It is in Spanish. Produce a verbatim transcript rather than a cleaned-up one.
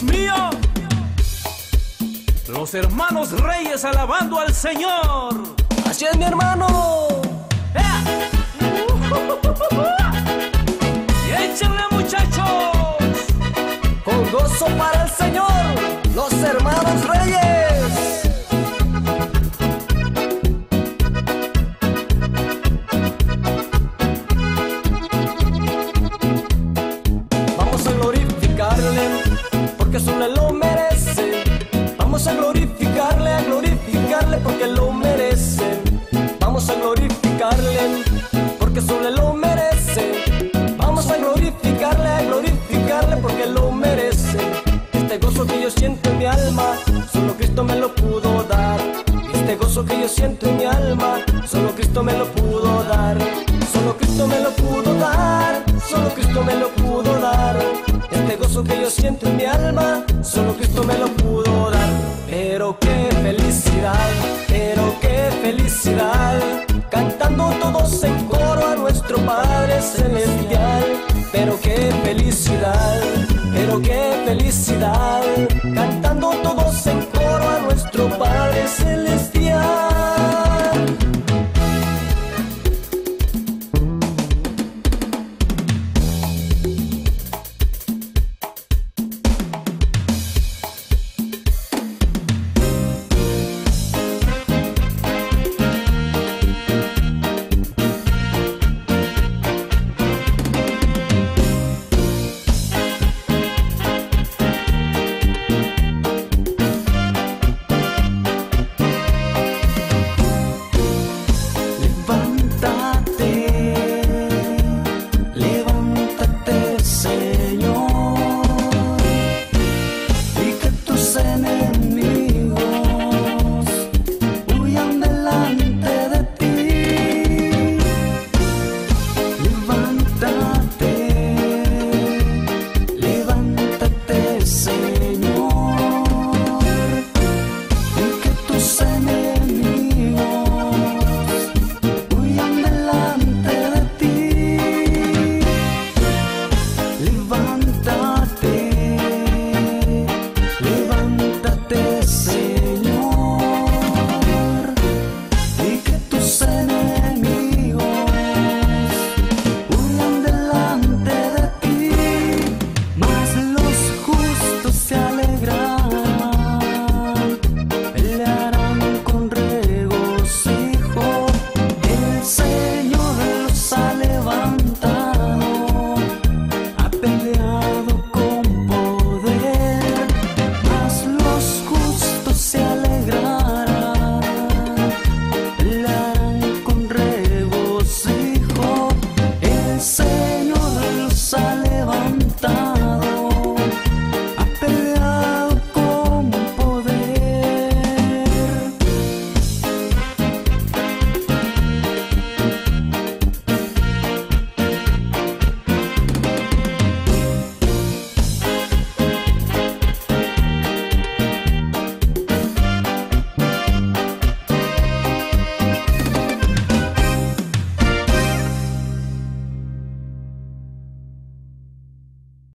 Dios mío. Los hermanos reyes alabando al Señor. Así es, mi hermano. Y échenle, muchachos. Con gozo para el Señor, los hermanos reyes. Vamos a glorificarle, porque solo Él lo merece. Vamos a glorificarle, a glorificarle, porque Él lo merece. Vamos a glorificarle, porque solo Él lo merece. Vamos a glorificarle, a glorificarle, porque Él lo merece. Este gozo que yo siento en mi alma, solo Cristo me lo pudo dar. Este gozo que yo siento en mi alma, solo Cristo me lo pudo dar. Solo Cristo me lo pudo dar, solo Cristo me lo pudo dar. Este gozo que yo siento en mi alma, solo Cristo me lo pudo dar. Pero qué felicidad, pero qué felicidad, cantando todos en coro a nuestro Padre Celestial. Pero qué felicidad, pero qué felicidad, cantando todos en coro a nuestro Padre Celestial. Say